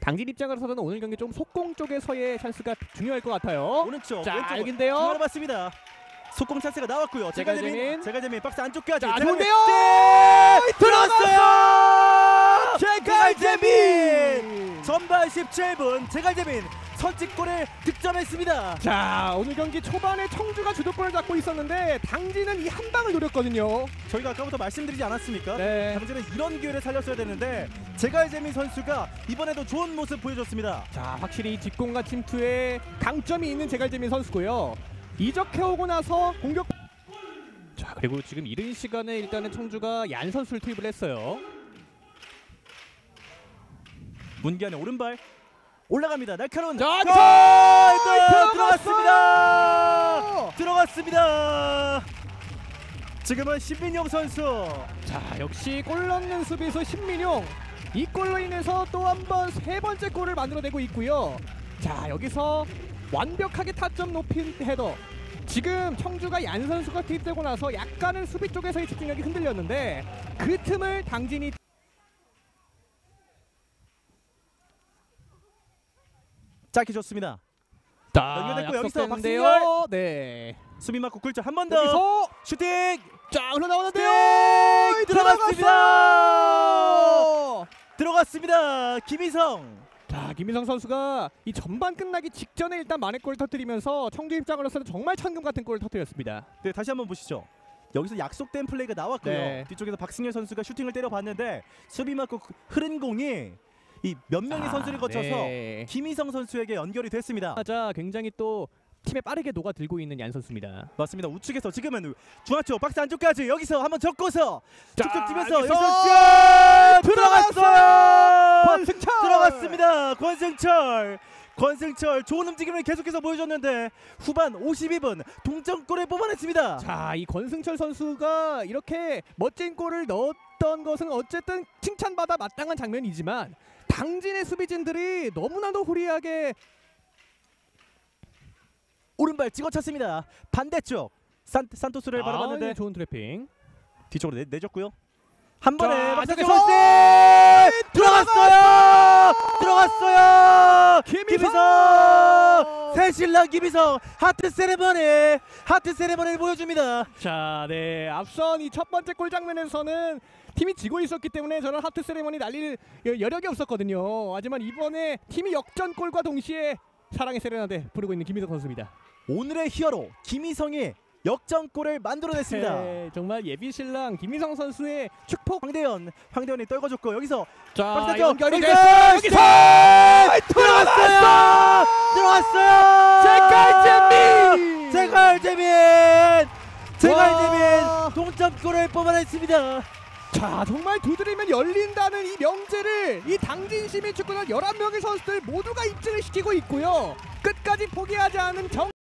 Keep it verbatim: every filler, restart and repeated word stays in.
당진 입장으로서는 오늘 경기 좀 속공 쪽에서의 찬스가 중요할 것 같아요. 오른쪽 자, 왼쪽 여긴데요. 중앙으로 봤습니다. 속공 찬스가 나왔고요. 제갈재민 제갈재민. 제갈재민 박스 안쪽까지. 자, 제갈재민. 좋은데요. 네! 들어갔어요. 제갈재민 전반 십칠 분 제갈재민 선취골을 득점했습니다. 자, 오늘 경기 초반에 청주가 주도권을 잡고 있었는데 당진은 이 한 방을 노렸거든요. 저희가 아까부터 말씀드리지 않았습니까? 네. 당진은 이런 기회를 살렸어야 되는데 제갈재민 선수가 이번에도 좋은 모습 보여줬습니다. 자, 확실히 뒷공과 침투에 강점이 있는 제갈재민 선수고요. 이적해오고 나서 공격. 자, 그리고 지금 이른 시간에 일단은 청주가 얀 선수를 투입을 했어요. 문기한의 오른발 올라갑니다. 날카로운 자, 골! 들어갔어요! 들어갔습니다. 들어갔습니다. 지금은 신민용 선수. 자, 역시 골 넣는 수비수 신민용. 이 골로 인해서 또 한 번 세 번째 골을 만들어내고 있고요. 자, 여기서 완벽하게 타점 높인 헤더. 지금 청주가 얀 선수가 투입되고 나서 약간은 수비 쪽에서의 집중력이 흔들렸는데 그 틈을 당진이 짧게 줬습니다. 연결됐고 여기서 박승열. 네. 수비 맞고 굴절 한 번 더. 여기서 슈팅. 자, 흘러나오는데요. 슈팅! 들어갔습니다. 들어갔어요. 들어갔습니다. 김희성. 자, 김희성 선수가 이 전반 끝나기 직전에 일단 만회골을 터뜨리면서 청주 입장으로서는 정말 천금 같은 골을 터뜨렸습니다. 네, 다시 한번 보시죠. 여기서 약속된 플레이가 나왔고요. 네. 뒤쪽에서 박승열 선수가 슈팅을 때려봤는데 수비 맞고 흐른 공이 이 몇 명의 아, 선수를 거쳐서 네. 김희성 선수에게 연결이 됐습니다. 자, 굉장히 또 팀에 빠르게 녹아들고 있는 얀 선수입니다. 맞습니다. 우측에서 지금은 중앙쪽 박스 안쪽까지 여기서 한번 접고서 자, 쭉쭉 뛰면서 여기서 여기서 슛! 들어갔어요! 들어갔어요! 권승철! 들어갔습니다. 권승철. 권승철 좋은 움직임을 계속해서 보여줬는데 후반 오십이 분 동점골을 뽑아냈습니다. 자, 이 권승철 선수가 이렇게 멋진 골을 넣었던 것은 어쨌든 칭찬받아 마땅한 장면이지만 당진의 수비진들이 너무나도 후리하게 오른발 찍어찼습니다. 반대쪽 산, 산토스를 바라봤는데 아, 좋은 트래핑. 뒤쪽으로 내, 내줬고요. 한 번에 안쪽에서 들어갔어요. 들어갔어요. 김희성! 김희성 새신랑 김희성 하트 세레머니 하트 세레머니를 보여줍니다. 자, 네, 앞선 이 첫 번째 골 장면에서는 팀이 지고 있었기 때문에 저는 하트 세레머니 날릴 여력이 없었거든요. 하지만 이번에 팀이 역전골과 동시에 사랑의 세레나데 부르고 있는 김희성 선수입니다. 오늘의 히어로 김희성이 역전골을 만들어냈습니다. 네, 정말 예비신랑 김희성 선수의 축복. 황대현 황대현이 떨궈줬고 여기서 자, 연결이 됐어요. 됐어요. 여기서 들어갔어요. 들어갔어요. 제갈재민! 제갈재민 제갈재민 동점골을 뽑아냈습니다. 자, 정말 두드리면 열린다는 이 명제를 이 당진 시민축구단 열한 명의 선수들 모두가 입증을 시키고 있고요. 끝까지 포기하지 않은 정